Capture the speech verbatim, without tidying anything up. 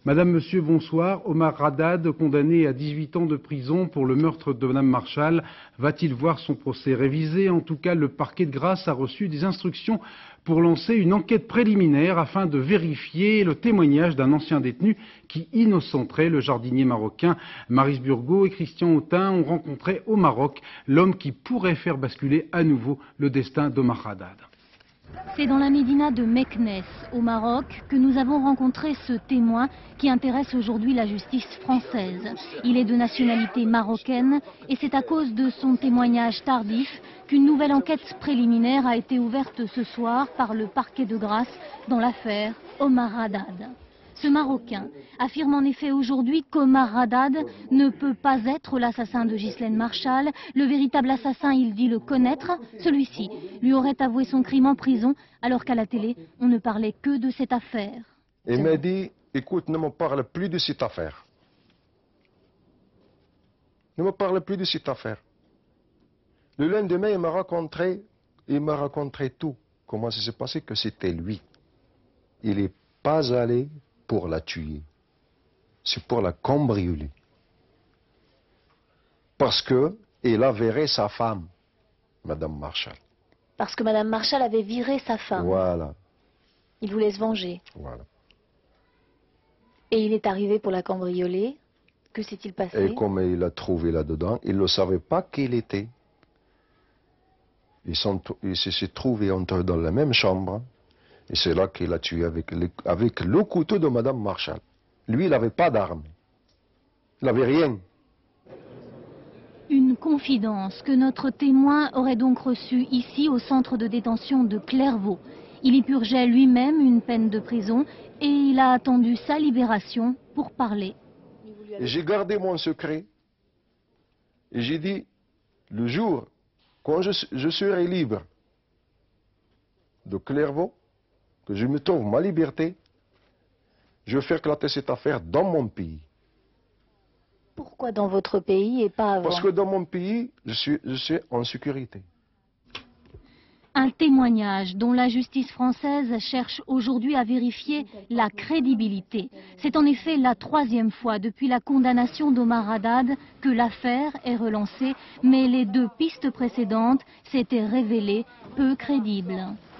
Madame, Monsieur, bonsoir. Omar Haddad, condamné à dix-huit ans de prison pour le meurtre de Madame Marshall, va-t-il voir son procès révisé? En tout cas, le parquet de Grasse a reçu des instructions pour lancer une enquête préliminaire afin de vérifier le témoignage d'un ancien détenu qui innocenterait le jardinier marocain. Maryse Burgot et Christian Autain ont rencontré au Maroc l'homme qui pourrait faire basculer à nouveau le destin d'Omar Haddad. C'est dans la médina de Meknès, au Maroc, que nous avons rencontré ce témoin qui intéresse aujourd'hui la justice française. Il est de nationalité marocaine et c'est à cause de son témoignage tardif qu'une nouvelle enquête préliminaire a été ouverte ce soir par le parquet de Grasse dans l'affaire Omar Haddad. Ce Marocain affirme en effet aujourd'hui qu'Omar Haddad ne peut pas être l'assassin de Ghislaine Marshall. Le véritable assassin, il dit le connaître. Celui-ci lui aurait avoué son crime en prison, alors qu'à la télé, on ne parlait que de cette affaire. Il m'a dit, écoute, ne me parle plus de cette affaire. Ne me parle plus de cette affaire. Le lendemain, il m'a raconté, il m'a raconté tout. Comment ça s'est passé, que c'était lui. Il n'est pas allé pour la tuer, c'est pour la cambrioler. Parce que il a viré sa femme, Madame Marshall. Parce que Madame Marshall avait viré sa femme. Voilà. Il voulait se venger. Voilà. Et il est arrivé pour la cambrioler. Que s'est-il passé? Et comme il l'a trouvé là-dedans, il ne savait pas qui il était. Ils sont, ils se sont trouvés entre dans la même chambre. Et c'est là qu'il a tué avec le, avec le couteau de Madame Marshall. Lui, il n'avait pas d'arme. Il n'avait rien. Une confidence que notre témoin aurait donc reçue ici au centre de détention de Clairvaux. Il y purgeait lui-même une peine de prison et il a attendu sa libération pour parler. J'ai gardé mon secret. Et j'ai dit, le jour, quand je, je serai libre de Clairvaux, que je me trouve ma liberté, je vais faire éclater cette affaire dans mon pays. Pourquoi dans votre pays et pas avant? Parce que dans mon pays, je suis, je suis en sécurité. Un témoignage dont la justice française cherche aujourd'hui à vérifier la crédibilité. C'est en effet la troisième fois depuis la condamnation d'Omar Haddad que l'affaire est relancée, mais les deux pistes précédentes s'étaient révélées peu crédibles.